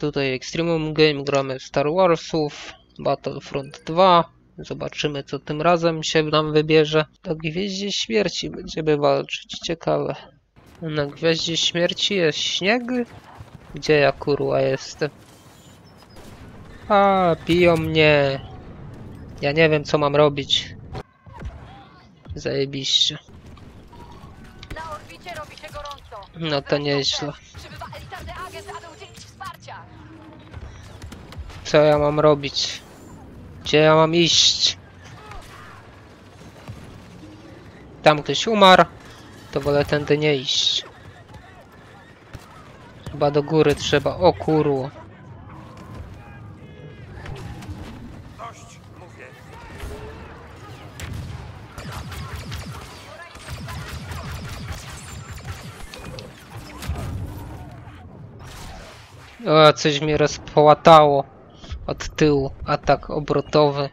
tutaj Extremum Game, gramy w Star Warsów, Battlefront 2. Zobaczymy, co tym razem się nam wybierze. Do Gwieździe Śmierci będziemy walczyć, ciekawe. Na Gwiaździe Śmierci jest śnieg? Gdzie ja kurwa jestem? A, biją mnie. Ja nie wiem, co mam robić. Zajebiście. Na orbicie robi się gorąco. No to nieźle. Przybywa elitarny agent, aby udzielić wsparcia. Co ja mam robić? Gdzie ja mam iść? Tam ktoś umarł, to wolę tędy nie iść. Chyba do góry trzeba. O kurwa. Dość, mówię. O, coś mnie rozpołatało. Od tyłu. Atak obrotowy.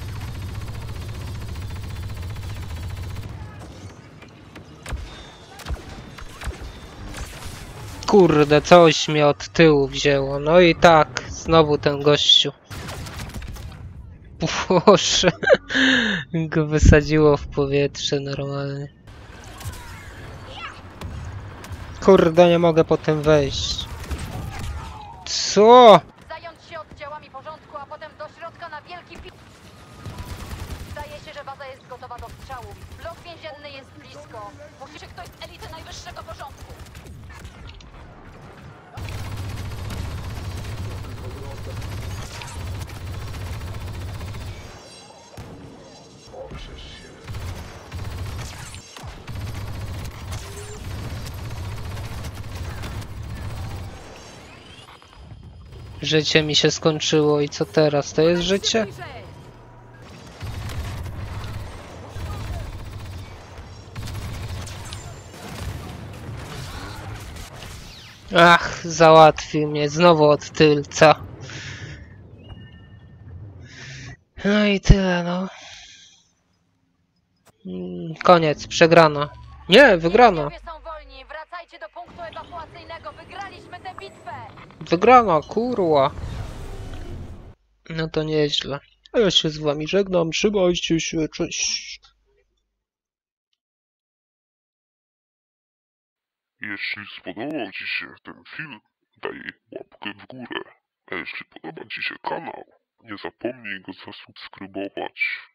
Kurde, coś mnie od tyłu wzięło. No i tak, znowu ten gościu. Boże, go wysadziło w powietrze normalnie. Kurde, nie mogę potem wejść. Co? Zająć się oddziałami porządku, a potem do środka na wielki Zdaje się, że baza jest gotowa do strzału. Blok więzienny jest blisko. Musi się ktoś z elity najwyższego porządku. Życie mi się skończyło i co teraz? To jest życie? Ach, załatwił mnie znowu od tylca. No i tyle, no. Koniec, przegrano. Nie, wygrano. Więźniowie są wolni. Wracajcie do punktu ewakuacyjnego. Wygraliśmy tę bitwę. Wygrano, kurwa. No to nieźle. A ja się z wami żegnam, trzymajcie się, cześć. Jeśli spodobał Ci się ten film, daj łapkę w górę. A jeśli podoba Ci się kanał, nie zapomnij go zasubskrybować.